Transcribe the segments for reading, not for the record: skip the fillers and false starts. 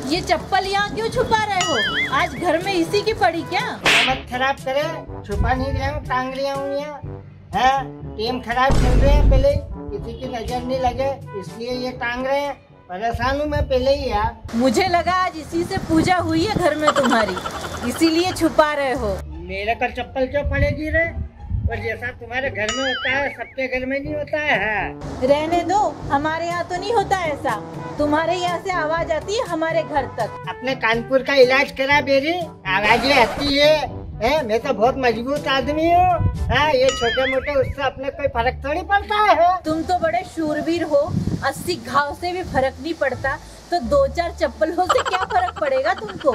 ये चप्पल यहाँ क्यों छुपा रहे हो? आज घर में इसी की पड़ी क्या? मत खराब करे, छुपा नहीं रहा हूँ, टांग रहा हूँ यहाँ। टीम खराब चल रहे हैं, पहले किसी की नजर नहीं लगे इसलिए ये टांग रहे हैं। परेशान हूँ मैं पहले ही यार। मुझे लगा आज इसी से पूजा हुई है घर में तुम्हारी, इसीलिए छुपा रहे हो। मेरे पर चप्पल क्यों पड़ेगी रे? और जैसा तुम्हारे घर में होता है सबके घर में नहीं होता है। रहने दो, हमारे यहाँ तो नहीं होता ऐसा। तुम्हारे यहाँ से आवाज आती है हमारे घर तक। अपने कानपुर का इलाज करा बेरी, आवाजें आती है। मैं तो बहुत मजबूत आदमी हूँ। ये छोटे मोटे उससे अपने कोई फर्क थोड़ी पड़ता है। तुम तो बड़े शूरवीर हो, 80 घाव से भी फर्क नहीं पड़ता, तो 2-4 चप्पलों से क्या फर्क पड़ेगा तुमको?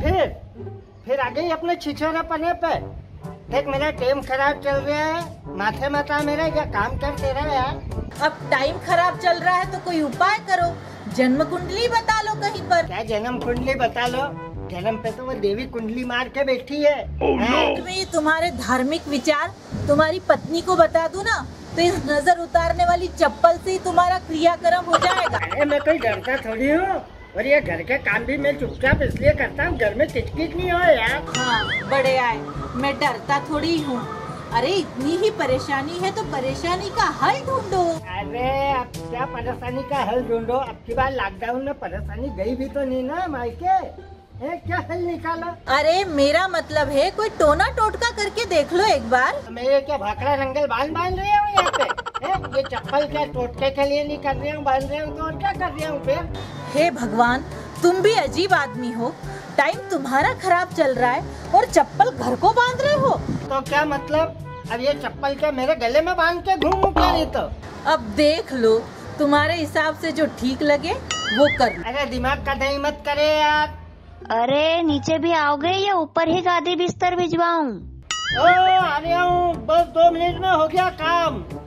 फिर आ गई अपने छिछोरा पने पे। देख मेरा टाइम खराब चल रहा है, माथे मता मेरा क्या काम कर तेरा यार। अब टाइम खराब चल रहा है तो कोई उपाय करो, जन्म कुंडली बता लो कहीं पर। क्या जन्म कुंडली बता लो? जन्म पे तो वो देवी कुंडली मार के बैठी है। तुम्हें तुम्हारे धार्मिक विचार तुम्हारी पत्नी को बता दूं ना, तो इस नजर उतारने वाली चप्पल से ही तुम्हारा क्रियाक्रम हो जाएगा। अरे मैं कोई डरता थोड़ी हूँ, और ये घर के काम भी मैं चुपचाप इसलिए करता हूँ, घर में किचकिच नहीं हो यार। हाँ बड़े आए, मैं डरता थोड़ी हूँ। अरे इतनी ही परेशानी है तो परेशानी का हल ढूंढो। अरे अब क्या परेशानी का हल ढूंढो? अब की बार लॉकडाउन में परेशानी गई भी तो नहीं ना मायके। क्या हल निकाला? अरे मेरा मतलब है कोई टोना टोटका करके देख लो एक बार। मैं ये क्या भाखड़ा रंगल बांध रही हूँ यहाँ पे? ये चप्पल क्या टोटके के लिए नहीं कर रही हूँ, बांध रही हूँ तो और क्या कर रही हूँ फिर? हे भगवान, तुम भी अजीब आदमी हो। टाइम तुम्हारा खराब चल रहा है और चप्पल घर को बांध रहे हो। तो क्या मतलब? अब ये चप्पल क्या मेरे गले में बांध के घूमूं क्या? नहीं तो अब देख लो, तुम्हारे हिसाब से जो ठीक लगे वो कर लो। अरे दिमाग का दही मत करे यार। अरे नीचे भी आओगे या ऊपर ही गादी बिस्तर भिजवाऊं? आ रहा हूँ, बस 2 मिनट में हो गया काम।